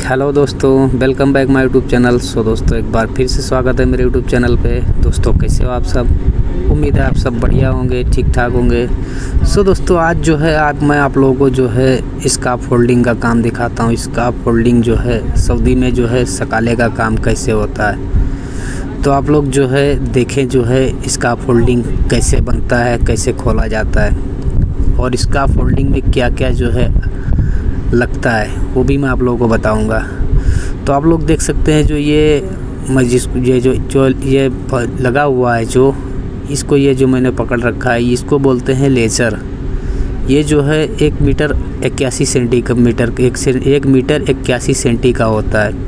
Hello दोस्तों, welcome back my YouTube channel. So दोस्तों, एक बार फिर से स्वागत है मेरे यूट्यूब चैनल पे। दोस्तों, कैसे हो आप सब? उम्मीद है आप सब बढ़िया होंगे, ठीक ठाक होंगे। सो दोस्तों, आज जो है मैं आप लोगों को जो है स्कार्फ फोल्डिंग का काम दिखाता हूँ। स्कार्फ फोल्डिंग जो है सऊदी में जो है सकाले का काम कैसे होता है। तो आप लोग जो है देखें जो है स्कार्फ फोल्डिंग कैसे बनता है, कैसे खोला जाता है और स्कार्फ फोल्डिंग में क्या क्या जो है लगता है, वो भी मैं आप लोगों को बताऊंगा। तो आप लोग देख सकते हैं जो ये जो लगा हुआ है, जो इसको ये जो मैंने पकड़ रखा है, इसको बोलते हैं लेज़र। ये जो है 1 मीटर 81 सेंटीमीटर 1 मीटर 81 सेंटी का होता है।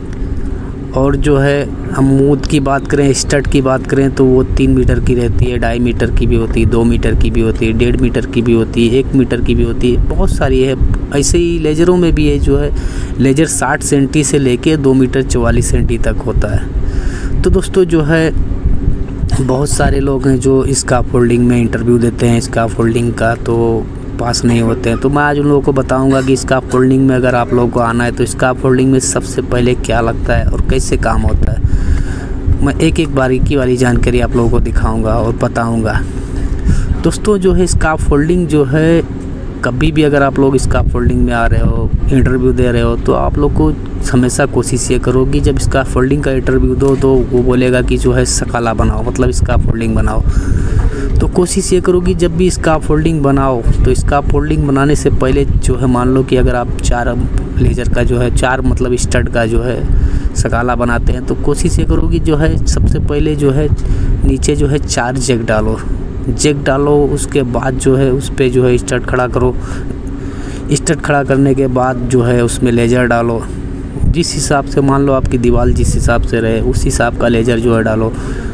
और जो है हम मूद की बात करें, स्टड की बात करें तो वो 3 मीटर की रहती है, 2.5 मीटर की भी होती है, 2 मीटर की भी होती है, 1.5 मीटर की भी होती है, 1 मीटर की भी होती है, बहुत सारी है। ऐसे ही लेज़रों में भी है जो है लेज़र 60 सेंटी से लेके 2 मीटर 44 सेंटी तक होता है। तो दोस्तों जो है बहुत सारे लोग हैं जो स्कार्फ फोल्डिंग में इंटरव्यू देते हैं स्कार्फ फोल्डिंग का, तो पास नहीं होते हैं। तो मैं आज उन लोगों को बताऊंगा कि स्कार्फ फोल्डिंग में अगर आप लोगों को आना है तो स्कार्फ फोल्डिंग में सबसे पहले क्या लगता है और कैसे काम होता है। मैं एक एक बारीकी वाली जानकारी आप लोगों को दिखाऊंगा और बताऊंगा। दोस्तों जो है स्कार्फ फोल्डिंग जो है, कभी भी अगर आप लोग स्कार्फ फोल्डिंग में आ रहे हो, इंटरव्यू दे रहे हो, तो आप लोग को हमेशा कोशिश ये करो कि जब स्कार्फ फोल्डिंग का इंटरव्यू दो तो वो बोलेगा कि जो है सकाला बनाओ, मतलब स्कार्फ फोल्डिंग बनाओ। तो कोशिश ये करो कि जब भी स्कार्फ फोल्डिंग बनाओ तो स्कार्फ फोल्डिंग बनाने से पहले जो है, मान लो कि अगर आप 4 लेज़र का जो है 4 मतलब स्टड का जो है सकाला बनाते हैं, तो कोशिश ये करो कि जो है सबसे पहले जो है नीचे जो है 4 जैक डालो। उसके बाद जो है उस पर जो है स्टड खड़ा करो। स्टड खड़ा करने के बाद जो है उसमें लेज़र डालो। जिस हिसाब से मान लो आपकी दीवार जिस हिसाब से रहे उस हिसाब का लेज़र जो है डालो।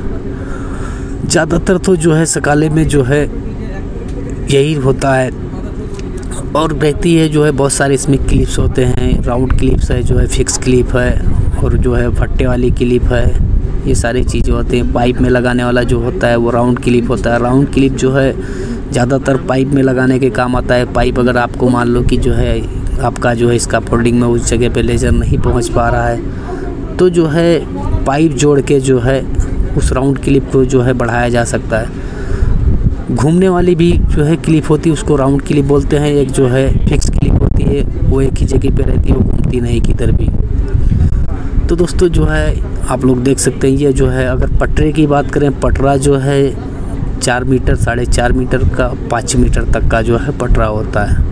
ज़्यादातर तो जो है सकाले में जो है यही होता है। और रहती है जो है बहुत सारे इसमें क्लिप्स होते हैं, राउंड क्लिप्स है, जो है फिक्स क्लिप है, और जो है फट्टे वाली क्लिप है। ये सारी चीज़ें होती हैं। पाइप में लगाने वाला जो होता है वो राउंड क्लिप होता है। राउंड क्लिप जो है ज़्यादातर पाइप में लगाने के काम आता है। पाइप अगर आपको मान लो कि जो है आपका जो है स्कार्फ फोल्डिंग में उस जगह पे लेज़र नहीं पहुंच पा रहा है, तो जो है पाइप जोड़ के जो है उस राउंड क्लिप को जो है बढ़ाया जा सकता है। घूमने वाली भी जो है क्लिप होती है, उसको राउंड क्लिप बोलते हैं। एक जो है फिक्स क्लिप होती है, वो एक ही जगह पे रहती है, वो घूमती नहीं किधर भी। तो दोस्तों जो है आप लोग देख सकते हैं, ये जो है अगर पटरे की बात करें, पटरा जो है 4 मीटर 4.5 मीटर का 5 मीटर तक का जो है पटरा होता है।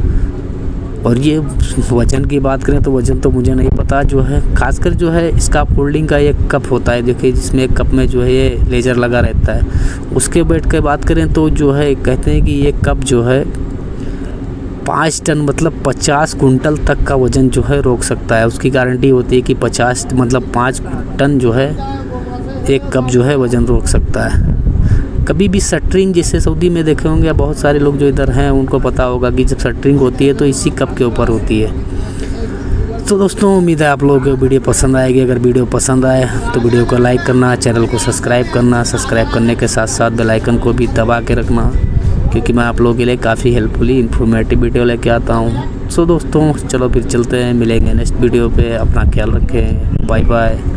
और ये वज़न की बात करें तो वज़न तो मुझे नहीं पता। जो है खासकर जो है स्कार्फ फोल्डिंग का एक कप होता है, देखिए जिसमें एक कप में जो है ये लेज़र लगा रहता है। उसके वेट की बात करें तो जो है कहते हैं कि ये कप जो है 5 टन मतलब 50 कुंटल तक का वज़न जो है रोक सकता है। उसकी गारंटी होती है कि 50 मतलब 5 टन जो है एक कप जो है वज़न रोक सकता है। कभी भी शटरिंग जैसे सऊदी में देखे होंगे, बहुत सारे लोग जो इधर हैं उनको पता होगा कि जब शटरिंग होती है तो इसी कप के ऊपर होती है। तो दोस्तों उम्मीद है आप लोगों को वीडियो पसंद आएगी। अगर वीडियो पसंद आए तो वीडियो को लाइक करना, चैनल को सब्सक्राइब करना, सब्सक्राइब करने के साथ साथ बेल आइकन को भी दबा के रखना, क्योंकि मैं आप लोगों के लिए काफ़ी हेल्पफुली इन्फॉर्मेटिव वीडियो लेके आता हूँ। सो दोस्तों चलो फिर चलते हैं, मिलेंगे नेक्स्ट वीडियो पे। अपना ख्याल रखें, बाय बाय।